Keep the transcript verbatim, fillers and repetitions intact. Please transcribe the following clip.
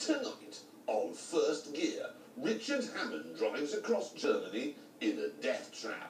Tonight, on First Gear, Richard Hammond drives across Germany in a death trap.